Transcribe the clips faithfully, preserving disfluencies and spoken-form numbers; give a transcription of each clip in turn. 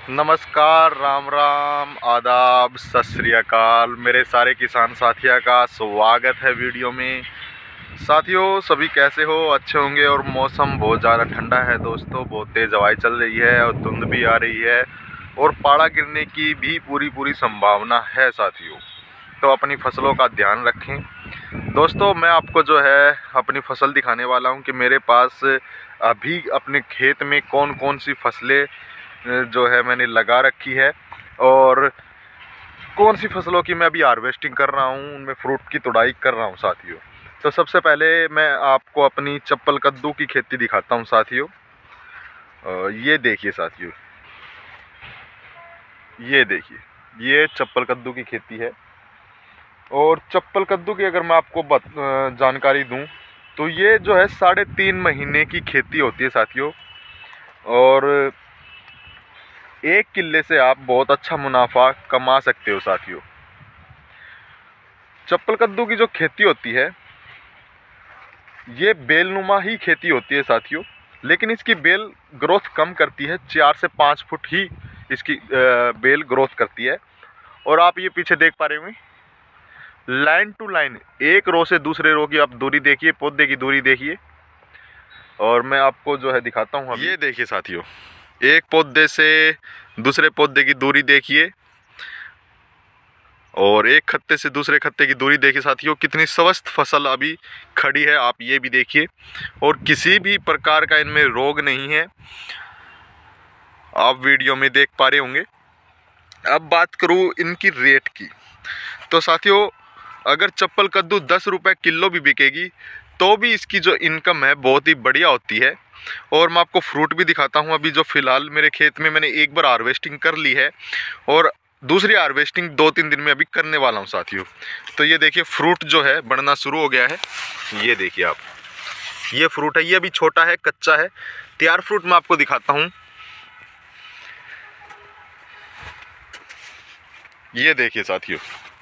नमस्कार, राम राम, आदाब, सत श्री अकाल। मेरे सारे किसान साथियों का स्वागत है वीडियो में। साथियों सभी कैसे हो? अच्छे होंगे। और मौसम बहुत ज़्यादा ठंडा है दोस्तों, बहुत तेज़ हवाएं चल रही है और धुंध भी आ रही है और पाला गिरने की भी पूरी पूरी संभावना है साथियों। तो अपनी फसलों का ध्यान रखें दोस्तों। मैं आपको जो है अपनी फसल दिखाने वाला हूं कि मेरे पास अभी अपने खेत में कौन कौन सी फसलें जो है मैंने लगा रखी है और कौन सी फसलों की मैं अभी हार्वेस्टिंग कर रहा हूँ, उनमें फ्रूट की तुड़ाई कर रहा हूँ साथियों। तो सबसे पहले मैं आपको अपनी चप्पल कद्दू की खेती दिखाता हूँ साथियों। ये देखिए साथियों, ये देखिए, ये चप्पल कद्दू की खेती है। और चप्पल कद्दू की अगर मैं आपको जानकारी दूं तो ये जो है साढ़े तीन महीने की खेती होती है साथियों। और एक किले से आप बहुत अच्छा मुनाफा कमा सकते हो साथियों। चप्पल कद्दू की जो खेती होती है ये बेलनुमा ही खेती होती है साथियों, लेकिन इसकी बेल ग्रोथ कम करती है। चार से पाँच फुट ही इसकी बेल ग्रोथ करती है। और आप ये पीछे देख पा रहे होंगे, लाइन टू लाइन, एक रो से दूसरे रो की आप दूरी देखिए, पौधे की दूरी देखिए। और मैं आपको जो है दिखाता हूँ, ये देखिए साथियों, एक पौधे से दूसरे पौधे की दूरी देखिए और एक खत्ते से दूसरे खत्ते की दूरी देखिए साथियों। कितनी स्वस्थ फसल अभी खड़ी है, आप ये भी देखिए। और किसी भी प्रकार का इनमें रोग नहीं है, आप वीडियो में देख पा रहे होंगे। अब बात करूँ इनकी रेट की, तो साथियों अगर चप्पल कद्दू दस रुपये किलो भी बिकेगी तो भी इसकी जो इनकम है बहुत ही बढ़िया होती है। और मैं आपको फ्रूट भी दिखाता हूँ। अभी जो फ़िलहाल मेरे खेत में मैंने एक बार हार्वेस्टिंग कर ली है और दूसरी हार्वेस्टिंग दो तीन दिन में अभी करने वाला हूँ साथियों। तो ये देखिए, फ्रूट जो है बढ़ना शुरू हो गया है। ये देखिए आप, ये फ्रूट है, ये अभी छोटा है, कच्चा है। तैयार फ्रूट मैं आपको दिखाता हूँ। ये देखिए साथियों,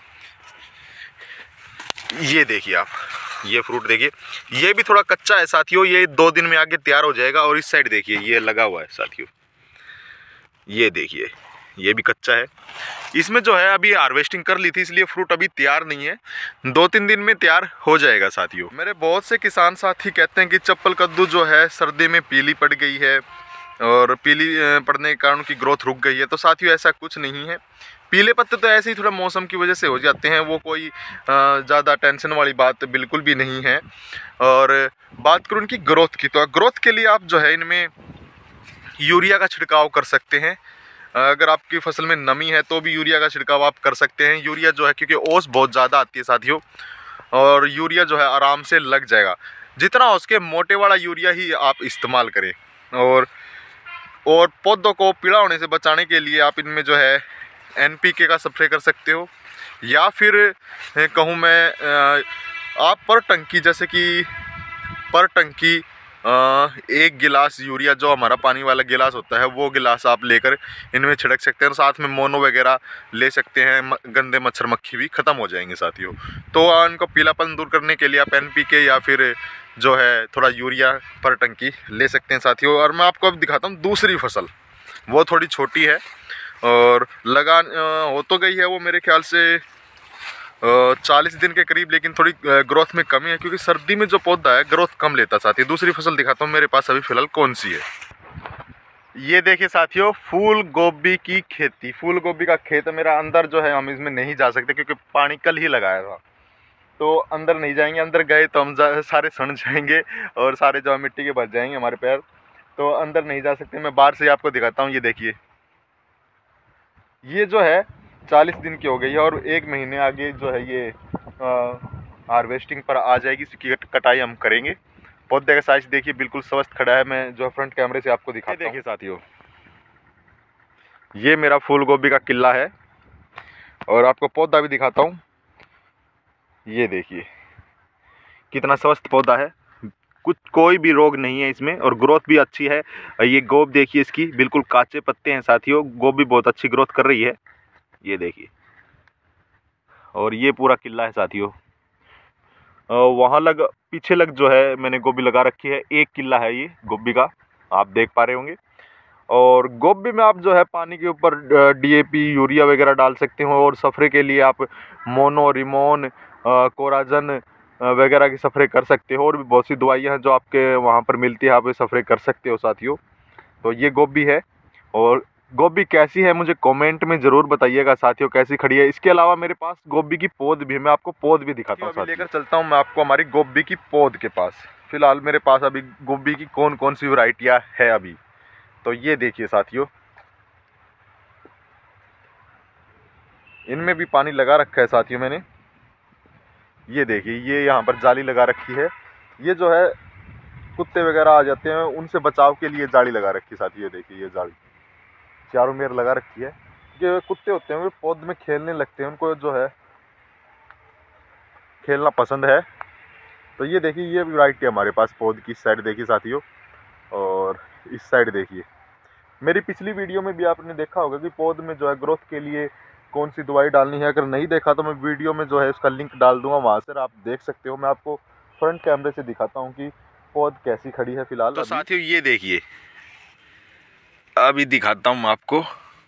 ये देखिए आप, ये फ्रूट देखिए, ये भी थोड़ा कच्चा है साथियों। ये दो दिन में आगे तैयार हो जाएगा। और इस साइड देखिए, ये लगा हुआ है साथियों, ये देखिए, ये भी कच्चा है। इसमें जो है अभी हार्वेस्टिंग कर ली थी, इसलिए फ्रूट अभी तैयार नहीं है, दो तीन दिन में तैयार हो जाएगा साथियों। मेरे बहुत से किसान साथी कहते हैं कि चप्पल कद्दू जो है सर्दी में पीली पड़ गई है और पीली पड़ने के कारण की ग्रोथ रुक गई है। तो साथियों ऐसा कुछ नहीं है। पीले पत्ते तो ऐसे ही थोड़ा मौसम की वजह से हो जाते हैं, वो कोई ज़्यादा टेंशन वाली बात बिल्कुल भी नहीं है। और बात करूँ इनकी ग्रोथ की, तो ग्रोथ के लिए आप जो है इनमें यूरिया का छिड़काव कर सकते हैं। अगर आपकी फसल में नमी है तो भी यूरिया का छिड़काव आप कर सकते हैं। यूरिया जो है, क्योंकि ओस बहुत ज़्यादा आती है साथियों, और यूरिया जो है आराम से लग जाएगा। जितना हो सके मोटे वाला यूरिया ही आप इस्तेमाल करें। और और पौधों को पीला होने से बचाने के लिए आप इनमें जो है एन पी के का स्प्रे कर सकते हो, या फिर कहूँ मैं आप पर टंकी, जैसे कि पर टंकी एक गिलास यूरिया, जो हमारा पानी वाला गिलास होता है, वो गिलास आप लेकर इनमें छिड़क सकते हैं। और साथ में मोनो वगैरह ले सकते हैं, गंदे मच्छर मक्खी भी ख़त्म हो जाएंगे साथियों। तो इनको पीलापन दूर करने के लिए आप एन पी के या फिर जो है थोड़ा यूरिया पर टंकी ले सकते हैं साथियों। और मैं आपको अब दिखाता हूँ दूसरी फसल, वो थोड़ी छोटी है और लगा हो तो गई है वो मेरे ख्याल से चालीस दिन के करीब, लेकिन थोड़ी ग्रोथ में कमी है क्योंकि सर्दी में जो पौधा है ग्रोथ कम लेता साथी। दूसरी फसल दिखाता हूँ मेरे पास अभी फ़िलहाल कौन सी है। ये देखिए साथियों, फूल गोभी की खेती। फूल गोभी का खेत है मेरा। अंदर जो है हम इसमें नहीं जा सकते क्योंकि पानी कल ही लगाया था, तो अंदर नहीं जाएंगे। अंदर गए तो हम सारे सड़ जाएंगे और सारे जो मिट्टी के भर जाएंगे हमारे पैर, तो अंदर नहीं जा सकते। मैं बाहर से आपको दिखाता हूँ। ये देखिए, ये जो है चालीस दिन की हो गई है और एक महीने आगे जो है ये हार्वेस्टिंग पर आ जाएगी। इसकी कटाई हम करेंगे। पौधे का साइज देखिए, बिल्कुल स्वस्थ खड़ा है। मैं जो फ्रंट कैमरे से आपको दिखाता हूँ। देखिए साथियों, ये मेरा फूल गोभी का किला है और आपको पौधा भी दिखाता हूँ। ये देखिए कितना स्वस्थ पौधा है, कुछ कोई भी रोग नहीं है इसमें और ग्रोथ भी अच्छी है। ये गोब देखिए, इसकी बिल्कुल काचे पत्ते हैं साथियों। गोब भी बहुत अच्छी ग्रोथ कर रही है, ये देखिए। और ये पूरा किला है साथियों। वहाँ लग पीछे लग जो है मैंने गोभी लगा रखी है, एक किला है ये गोभी का, आप देख पा रहे होंगे। और गोभी में आप जो है पानी के ऊपर डीएपी यूरिया वगैरह डाल सकते हो, और सफरे के लिए आप मोनो, रिमोन, कोराजन वगैरह की सफरे कर सकते हो। और भी बहुत सी दवाइयाँ हैं जो आपके वहाँ पर मिलती है, आप ये सफरे कर सकते हो साथियों। तो ये गोभी है, और गोभी कैसी है मुझे कमेंट में ज़रूर बताइएगा साथियों, कैसी खड़ी है। इसके अलावा मेरे पास गोभी की पौध भी है, मैं आपको पौध भी दिखाता हूँ। अभी लेकर चलता हूँ मैं आपको हमारी गोभी की पौध के पास। फिलहाल मेरे पास अभी गोभी की कौन कौन सी वैरायटियाँ है अभी, तो ये देखिए साथियों, इनमें भी पानी लगा रखा है साथियों मैंने। ये देखिए, ये यहाँ पर जाली लगा रखी है। ये जो है कुत्ते वगैरह आ जाते हैं, उनसे बचाव के लिए जाली लगा रखी है साथियों। ये देखिए, ये जाली चारों मेर लगा रखी है। ये कुत्ते होते हैं, वे पौध में खेलने लगते हैं, उनको जो है खेलना पसंद है। तो ये देखिए, ये वैरायटी है हमारे पास पौध की। इस साइड देखिए साथियों, और इस साइड देखिए। मेरी पिछली वीडियो में भी आपने देखा होगा कि पौध में जो है ग्रोथ के लिए कौन सी दवाई डालनी है। अगर नहीं देखा तो मैं वीडियो में जो है उसका लिंक डाल दूंगा, वहाँ से आप देख सकते हो। मैं आपको फ्रंट कैमरे से दिखाता हूँ कि पौध कैसी खड़ी है फिलहाल। तो साथियों ये देखिए, अभी दिखाता हूँ मैं आपको।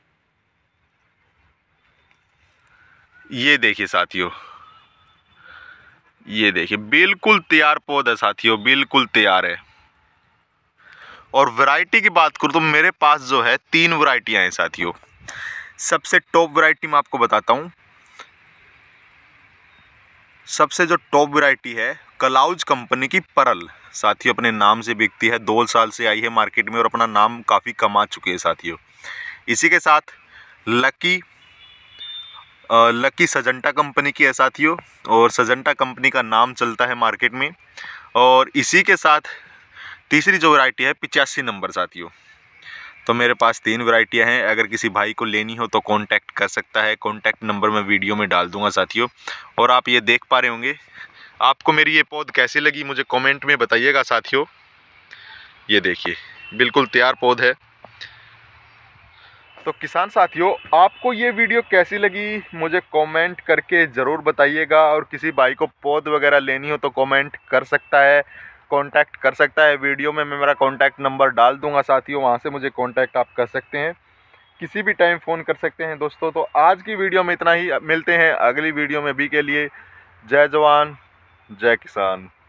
ये देखिए साथियों, ये देखिए बिल्कुल तैयार पौध है साथियों, बिल्कुल तैयार है। और वैरायटी की बात करूँ तो मेरे पास जो है तीन वैरायटियाँ हैं साथियों। सबसे टॉप वैरायटी मैं आपको बताता हूँ। सबसे जो टॉप वैरायटी है कलाउज कंपनी की परल साथियों, अपने नाम से बिकती है। दो साल से आई है मार्केट में और अपना नाम काफ़ी कमा चुके हैं साथियों। इसी के साथ लकी लकी सजंटा कंपनी की है साथियों, और सजंटा कंपनी का नाम चलता है मार्केट में। और इसी के साथ तीसरी जो वैरायटी है पिचासी नंबर साथियों। तो मेरे पास तीन वैरायटियां हैं। अगर किसी भाई को लेनी हो तो कांटेक्ट कर सकता है। कांटेक्ट नंबर मैं वीडियो में डाल दूंगा साथियों। और आप ये देख पा रहे होंगे। आपको मेरी ये पौध कैसी लगी मुझे कमेंट में बताइएगा साथियों। ये देखिए बिल्कुल तैयार पौध है। तो किसान साथियों, आपको ये वीडियो कैसी लगी मुझे कमेंट करके ज़रूर बताइएगा। और किसी भाई को पौध वगैरह लेनी हो तो कमेंट कर सकता है, कांटेक्ट कर सकता है। वीडियो में मैं मेरा कांटेक्ट नंबर डाल दूंगा साथियों, वहां से मुझे कांटेक्ट आप कर सकते हैं, किसी भी टाइम फ़ोन कर सकते हैं दोस्तों। तो आज की वीडियो में इतना ही, मिलते हैं अगली वीडियो में। भी के लिए जय जवान जय किसान।